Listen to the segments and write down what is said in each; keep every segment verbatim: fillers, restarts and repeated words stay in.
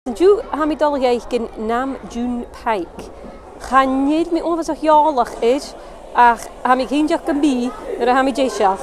Ju hamidol gin nam June Pike. Gaan niet meer ongeveer jaarlijk is, ach ham ik geen jak een bi, maar ham ik jezelf.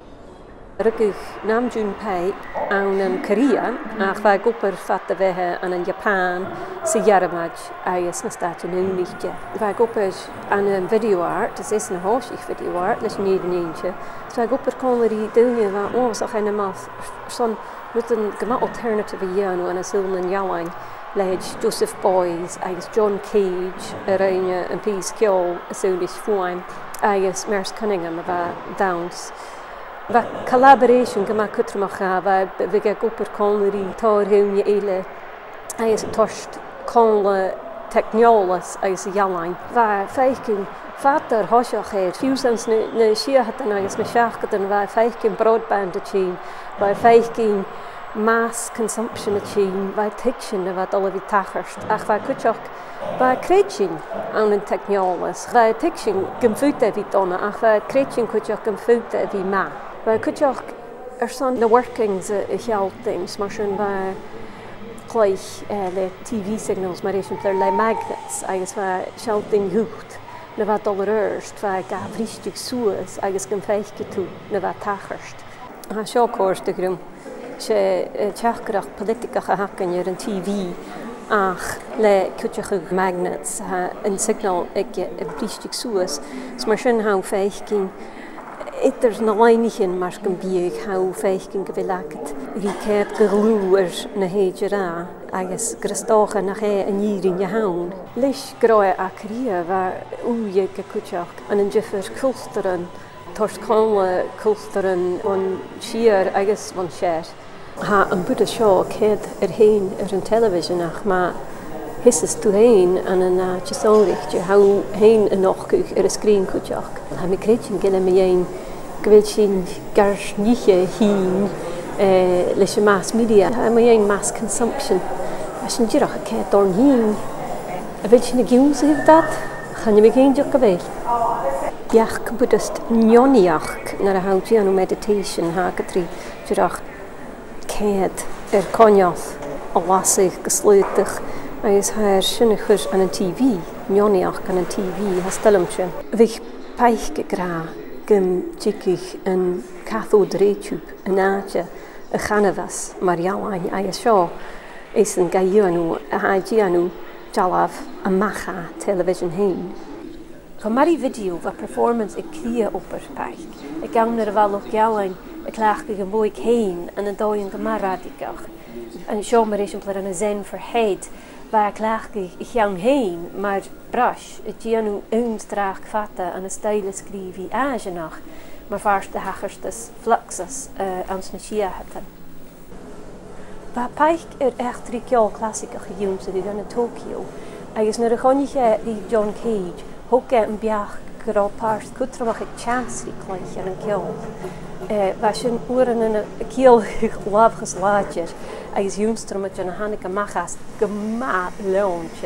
Rukig nam June Pike aan een Korea, ach wij koper vatten we aan een Japan, se jaramaj, ayes na staat een nichtje. Wij koper aan een video art, het is een hoosig video art, dus niet een eentje. Dus wij koper komen die dingen waar ons ook helemaal zo'n met een gema alternative jano en een zullen jalang. Leid Joseph Boys, ayes John Cage, er een een piece kill, zoiets fijn, ayes Merce Cunningham, waar Downs. Va collaboration gama kutrmacha va vega goper conri tor heunje ele ayes torst conle technolas ayes jalang va feikin vater hoshach fusens ne ne shiahatan ayes ne shachatan va feikin broadband achieve va feikin mass consumption achieve va tiction va dolvi tachert ach va kutchok va kretching aan een technolas va tiction gemfute vitona ach va kretching kutchok gemfute vi ma. Wij kunnen ook er zijn de workings in geld things, maar zijn wij gleich de T V-signals, maar is er le magnets, eigenlijk wij schelting hoekt, ne wat dollarst, wij gaan vriestig zoes, eigenlijk een vijfje toe, ne wat tagerst. Ha zo koers de grum, ze tjachkrach politica gehakken je een T V, ach le kutje magnets, ha een signal ik een vriestig zoes, maar zijn hou vijfje. Het is een leinigje, maar ik ben how vijfken gewilakt. Ik heb geluid naar hejera, als Christoche naar hij een jaar in je houden. Licht groeien akria, waar hoe je gekutjak en een jeffer kulsteren, torskale kulsteren van schier, als van scher. Ha een bude show, ik heb erheen er een televisie nach, maar is het toeheen en een tjesonrichtje, how heen en nog er een screen kutjak. Ha me kreetje gillen me een. Ik wil zien gars niet heen, lees je mass media, maar je mass consumption. Als je een keer kijkt door heen, wil je een gevoel zeggen dat, ga je me geen jokken weg. Ja, ik moet dus njoniach naar de houtje aan meditation haaketri, jirach kijkt er konjas, alasig gesluitig, hij is haar schöniger aan een T V, njoniach aan een T V, hastelmtje. Wich peichgegra. Gym tjikig een cathodreetube, een naadje, een ganevas, maar jalang, ayes zo, is een gaianu, een hajianu, jalaf, een macha, television heen. Van die video, wat performance ik kreeg op er pijk. Ik ga naar wel ook jalang, ik laag ik een boy heen en een dooi een gemaradikach. En zo maar is een een zin verheid. Waar ik laag ik gang heen, maar brush, het je nu eenstraag vatten en een stijle schrijven aangenag, maar vaarst de hagerstes fluxus aan zijn schia hadden. Waar pijk er echt drie keer klassieke gejuimd die dan in Tokio. Hij is naar de gonje die John Cage, ook een biach groot paars, goed terwijl ik chance die kleintje en een kiel. Waar zijn oren in een kiel geloof geslaatje. Hij is jongster met een Hanneke Machas gemaat loontje.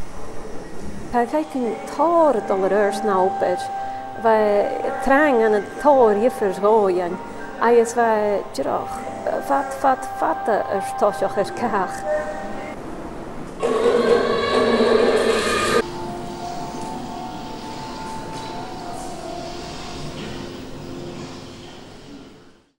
Wij kijken toren dollarers nou op het. Wij trang aan het toren je vergooien. Hij is wij terug. Vat, vat, vatten er toch er kaag.